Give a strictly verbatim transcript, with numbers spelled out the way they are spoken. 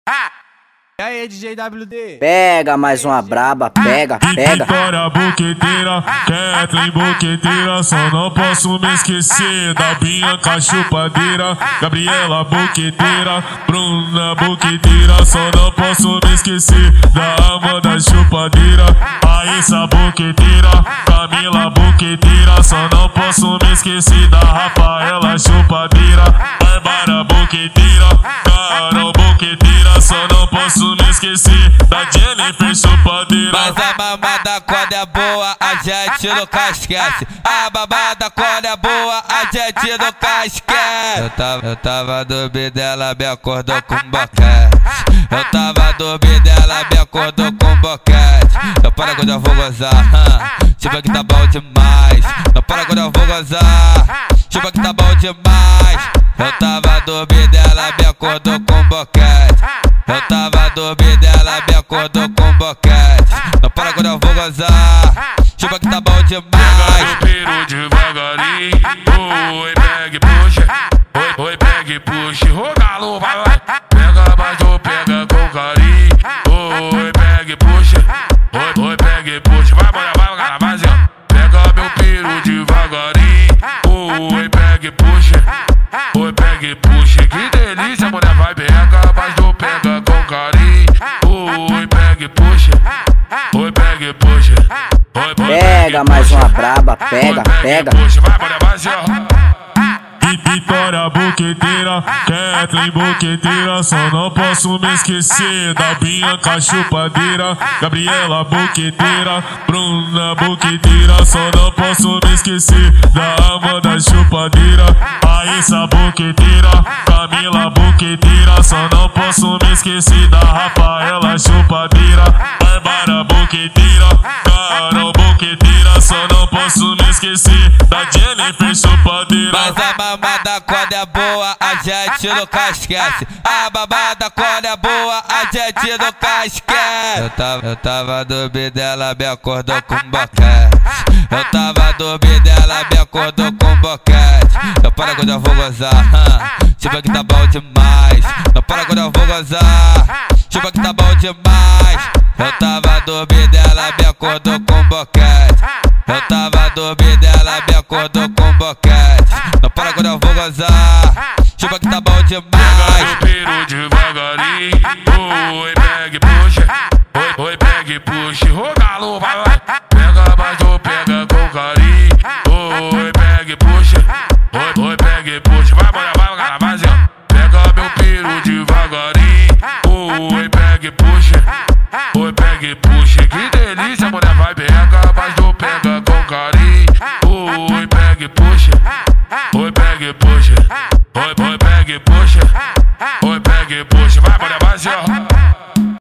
E aí, D J W D? Pega mais uma braba, pega, pega. Vitória boqueteira, Kathleen boqueteira, só não posso me esquecer da Bianca chupadeira, Gabriela boqueteira, Bruna boqueteira, só não posso me esquecer da Amanda chupadeira, Raíssa boqueteira, Camila boqueteira, só não posso me esquecer da Rafaela chupadeira, Bárbara boqueteira, Carol boqueteira, só não posso me esquecer da Jennifer chupadeira. Mas a mamada quando é boa, a gente nunca esquece. A mamada quando é boa, a gente nunca esquece. Eu tava, eu tava dormindo, ela me acordou com boquete. Eu tava dormindo, ela me acordou com boquete. Não para quando eu vou gozar, hum. Tipo que tá bom demais. Não para quando eu vou gozar. Tipo que tá bom demais. Eu tava dormindo, ela me acordou com boquete. Eu tava dormindo, ela me acordou com boquete. Não para quando eu vou gozar. Chupa que tá bom demais. Pega o peru devagarinho. Oi, pega e puxa. Oi, oi, pega e puxa. O galo vai lá. Pega mais ou pega com carinho. Oi, pega e puxa. Oi, oi, pega e puxa. Vai, bora, vai, cara, vai, ó. Pega meu peru devagarinho. Oi, pega e puxa. Oi, pega e puxa. Que delícia, mulher, vai, pega mais ou pega com carinho. Oi, pega e puxa. Oi, pega e puxa. Oi, pega mais uma braba, pega, pega. Vai, bora, vai, ó. Vitória boqueteira, Kathleen boqueteira, só não posso me esquecer da Bianca chupadeira, Gabriela boqueteira, Bruna boqueteira, só não posso me esquecer da Amanda chupadeira, Raíssa boqueteira, Camila boqueteira, só não posso me esquecer da Rafaela chupadeira, Bárbara boqueteira, Carol boqueteira, só não posso me esquecer da Jennifer chupadeira. Mas a mamada quando é boa, a gente nunca esquece. A mamada quando é boa, a gente nunca esquece. Eu tava, eu tava dormindo, ela me acordou com boquete. Eu tava dormindo, ela me acordou com boquete. Não para quando eu vou gozar, hum. Tipo que tá bom demais. Não para quando eu vou gozar. Tipo que tá bom demais. Eu tava dormindo, ela me acordou com boquete. Eu tava dormindo, ela me acordou com boquete. Não para quando eu vou gozar. Chupa que tá bom demais. Pega o peru devagarinho. Oi, pega e puxa. Oi, oi, pega e puxa. O galo vai lá. Pega mais ou pega com carinho. Oi, pega e puxa. Oi, oi, pega e puxa. Vai, bora, vai, cara, vai, ó. Pega meu peru devagarinho. Oi, pega e puxa. Oi, pega e puxa. Que delícia, mulher, vai, pega mais ou pega com carinho. Oi, pega e puxa. Oi, pega e puxa. Oi, oi, pega e puxa. Oi,